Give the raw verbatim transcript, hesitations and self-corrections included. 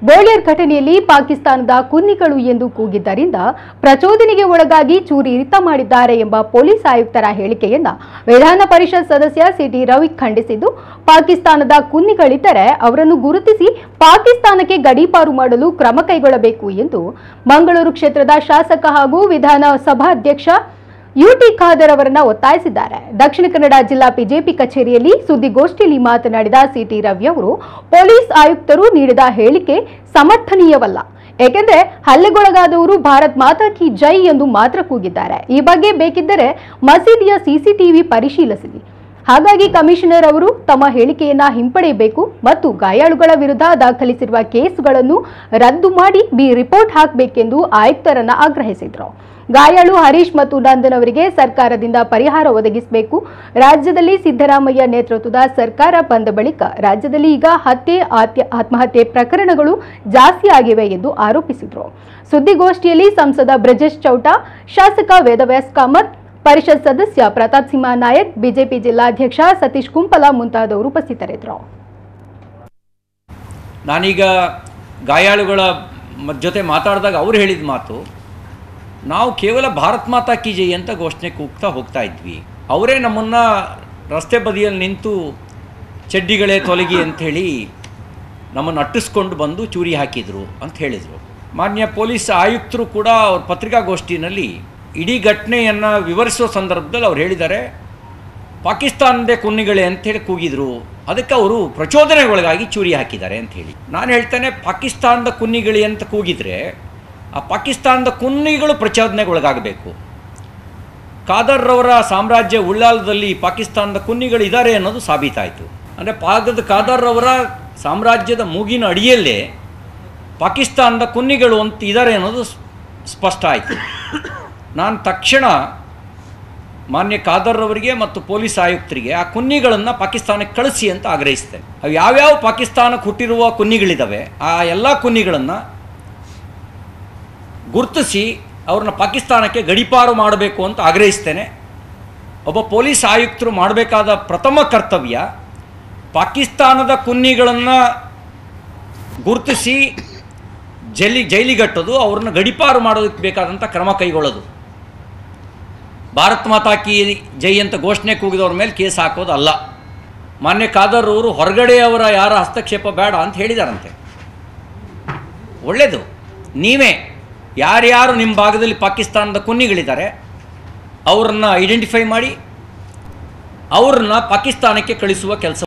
ಗೋಳಿಯರ್ ಘಟನೆಯಲ್ಲಿ ಪಾಕಿಸ್ತಾನದ ಕುನ್ನಿಗಳು ಎಂದು ಕೂಗಿದ್ದರಿಂದ ಪ್ರಚೋದನೆಗೆ ಒಳಗಾಗಿ ಚೂರಿ ಇರಿತ ಮಾಡಿದ್ದಾರೆ ಎಂಬ ಪೊಲೀಸ್ ಆಯುಕ್ತರ ಹೇಳಿಕೆಯನ್ನ ವಿಧಾನ ಪರಿಷತ್ ಸದಸ್ಯ ಸಿಟಿ ರವಿ ಖಂಡಿಸಿದ್ದು, ಪಾಕಿಸ್ತಾನದ ಕುನ್ನಿಗಳಿದ್ದರೆ ಅವರನ್ನು ಗುರುತಿಸಿ ಪಾಕಿಸ್ತಾನಕ್ಕೆ ಗಡೀಪಾರು ಮಾಡಲು ಕ್ರಮ ಕೈಗೊಳ್ಳಬೇಕು ಎಂದು ಮಂಗಳೂರು ಕ್ಷೇತ್ರದ ಶಾಸಕ ಹಾಗೂ ವಿಧಾನಸಭಾಧ್ಯಕ್ಷ ಯುಟಿ ಖಾದರ್ ಅವರನ್ನ ಒತ್ತಾಯಿಸಿದ್ದಾರೆ. ದಕ್ಷಿಣ ಕನ್ನಡ ಜಿಲ್ಲಾ ಬಿಜೆಪಿ ಕಚೇರಿಯಲ್ಲಿ ಸುದ್ದಿಗೋಷ್ಠಿಯಲ್ಲಿ ಮಾತನಾಡಿದ ಸಿಟಿ ರವಿ ಅವರು, ಪೊಲೀಸ್ ಆಯುಕ್ತರು ನೀಡಿದ ಹೇಳಿಕೆ ಸಮರ್ಥನೀಯವಲ್ಲ. ಏಕೆಂದರೆ ಹಲ್ಲೆಗೊಳಗಾದವರು ಭಾರತ್ ಮಾತಾ ಕಿ ಜೈ ಎಂದು ಮಾತ್ರ ಕೂಗಿದ್ದಾರೆ. ಈ ಬಗ್ಗೆ ಬೇಕಿದ್ದರೆ ಮಸೀದಿಯ ಸಿಸಿಟಿವಿ ಪರಿಶೀಲಿಸಲಿ. ಹಾಗಾಗಿ ಕಮಿಷನರ್ ಅವರು ತಮ್ಮ ಹೇಳಿಕೆಯನ್ನ ಹಿಂಪಡೆಯಬೇಕು ಮತ್ತು ಗಾಯಾಳುಗಳ ವಿರುದ್ಧ ದಾಖಲಿಸಿರುವ ಕೇಸುಗಳನ್ನು ರದ್ದು ಮಾಡಿ ಬಿ ರಿಪೋರ್ಟ್ ಹಾಕಬೇಕೆಂದು ಆಯುಕ್ತರನ್ನ ಆಗ್ರಹಿಸಿದರು. ಗಾಯಾಳು ಹರೀಶ್ ಮತ್ತು ನಂದನ್ ಅವರಿಗೆ ಸರ್ಕಾರದಿಂದ ಪರಿಹಾರ ಒದಗಿಸಬೇಕು. ರಾಜ್ಯದಲ್ಲಿ ಸಿದ್ದರಾಮಯ್ಯ ನೇತೃತ್ವದ ಸರ್ಕಾರ ಬಂದ ಬಳಿಕ ರಾಜ್ಯದಲ್ಲಿ ಈಗ ಹತ್ಯೆ ಆತ್ಮಹತ್ಯೆ ಪ್ರಕರಣಗಳು ಜಾಸ್ತಿ ಆಗಿವೆ ಎಂದು ಆರೋಪಿಸಿದರು. ಸುದ್ದಿಗೋಷ್ಠಿಯಲ್ಲಿ ಸಂಸದ ಬ್ರಜೇಶ್ ಚೌಟಾ, ಶಾಸಕ ವೇದವ್ಯಾಸ್ ಕಾಮತ್, ಪರಿಷತ್ ಸದಸ್ಯ ಪ್ರತಾಪ್ ಸಿಂಹ ನಾಯಕ್, ಬಿಜೆಪಿ ಜಿಲ್ಲಾಧ್ಯಕ್ಷ ಸತೀಶ್ ಕುಂಪಲ ಮುಂತಾದವರು ಉಪಸ್ಥಿತರಿದ್ದರು. ನಾನೀಗ ಗಾಯಾಳುಗಳ ಜೊತೆ ಮಾತಾಡಿದಾಗ ಅವರು ಹೇಳಿದ ಮಾತು, ನಾವು ಕೇವಲ ಭಾರತ್ ಮಾತಾ ಕಿ ಜೈ ಅಂತ ಘೋಷಣೆ ಕೂಗ್ತಾ ಹೋಗ್ತಾ ಇದ್ವಿ. ಅವರೇ ನಮ್ಮನ್ನು ರಸ್ತೆ ಬದಿಯಲ್ಲಿ ನಿಂತು ಚಡ್ಡಿಗಳೇ ತೊಲಗಿ ಅಂಥೇಳಿ ನಮ್ಮನ್ನು ಅಟ್ಟಿಸ್ಕೊಂಡು ಬಂದು ಚೂರಿ ಹಾಕಿದರು ಅಂತ ಹೇಳಿದರು. ಮಾನ್ಯ ಪೊಲೀಸ್ ಆಯುಕ್ತರು ಕೂಡ ಅವ್ರ ಪತ್ರಿಕಾಗೋಷ್ಠಿನಲ್ಲಿ ಇಡೀ ಘಟನೆಯನ್ನು ವಿವರಿಸೋ ಸಂದರ್ಭದಲ್ಲಿ ಅವ್ರು ಹೇಳಿದ್ದಾರೆ, ಪಾಕಿಸ್ತಾನದೇ ಕುನ್ನಿಗಳೇ ಅಂಥೇಳಿ ಕೂಗಿದರು, ಅದಕ್ಕೆ ಅವರು ಪ್ರಚೋದನೆಗೊಳಗಾಗಿ ಚೂರಿ ಹಾಕಿದ್ದಾರೆ ಅಂಥೇಳಿ. ನಾನು ಹೇಳ್ತೇನೆ, ಪಾಕಿಸ್ತಾನದ ಕುನ್ನಿಗಳಿ ಅಂತ ಕೂಗಿದರೆ ಆ ಪಾಕಿಸ್ತಾನದ ಕುನ್ನಿಗಳು ಪ್ರಚೋದನೆಗೊಳಗಾಗಬೇಕು. ಖಾದರ್ರವರ ಸಾಮ್ರಾಜ್ಯ ಉಳ್ಳಾಲದಲ್ಲಿ ಪಾಕಿಸ್ತಾನದ ಕುನ್ನಿಗಳಿದ್ದಾರೆ ಅನ್ನೋದು ಸಾಬೀತಾಯಿತು. ಅಂದರೆ ಪಾಗದ ಖಾದರ್ರವರ ಸಾಮ್ರಾಜ್ಯದ ಮೂಗಿನ ಅಡಿಯಲ್ಲೇ ಪಾಕಿಸ್ತಾನದ ಕುನ್ನಿಗಳು ಅಂತ ಇದ್ದಾರೆ ಅನ್ನೋದು ಸ್ಪಷ್ಟ ಆಯಿತು. ನಾನು ತಕ್ಷಣ ಮಾನ್ಯ ಖಾದರ್ರವರಿಗೆ ಮತ್ತು ಪೊಲೀಸ್ ಆಯುಕ್ತರಿಗೆ ಆ ಕುನ್ನಿಗಳನ್ನು ಪಾಕಿಸ್ತಾನಕ್ಕೆ ಕಳಿಸಿ ಅಂತ ಆಗ್ರಹಿಸ್ತೇನೆ. ಅವು ಯಾವ್ಯಾವ ಪಾಕಿಸ್ತಾನಕ್ಕೆ ಹುಟ್ಟಿರುವ ಕುನ್ನಿಗಳಿದ್ದಾವೆ ಆ ಎಲ್ಲ ಕುನ್ನಿಗಳನ್ನು ಗುರುತಿಸಿ ಅವ್ರನ್ನ ಪಾಕಿಸ್ತಾನಕ್ಕೆ ಗಡೀಪಾರು ಮಾಡಬೇಕು ಅಂತ ಆಗ್ರಹಿಸ್ತೇನೆ. ಒಬ್ಬ ಪೊಲೀಸ್ ಆಯುಕ್ತರು ಮಾಡಬೇಕಾದ ಪ್ರಥಮ ಕರ್ತವ್ಯ ಪಾಕಿಸ್ತಾನದ ಕುನ್ನಿಗಳನ್ನು ಗುರುತಿಸಿ ಜೈಲಿ ಜೈಲಿಗಟ್ಟೋದು, ಅವ್ರನ್ನ ಗಡೀಪಾರು ಮಾಡೋದಕ್ಕೆ ಬೇಕಾದಂಥ ಕ್ರಮ ಕೈಗೊಳ್ಳೋದು. ಭಾರತ್ ಮಾತಾ ಕಿ ಜೈ ಅಂತ ಘೋಷಣೆ ಕೂಗಿದವ್ರ ಮೇಲೆ ಕೇಸ್ ಹಾಕೋದು ಅಲ್ಲ. ಮಾನ್ಯ ಖಾದರ್ ಅವರು ಹೊರಗಡೆಯವರ ಯಾರ ಹಸ್ತಕ್ಷೇಪ ಬೇಡ ಅಂತ ಹೇಳಿದಾರಂತೆ. ಒಳ್ಳೆಯದು, ನೀವೇ ಯಾರ್ಯಾರು ನಿಮ್ಮ ಭಾಗದಲ್ಲಿ ಪಾಕಿಸ್ತಾನದ ಕುನ್ನಿಗಳಿದ್ದಾರೆ ಅವರನ್ನು ಐಡೆಂಟಿಫೈ ಮಾಡಿ ಅವ್ರನ್ನ ಪಾಕಿಸ್ತಾನಕ್ಕೆ ಕಳಿಸುವ ಕೆಲಸ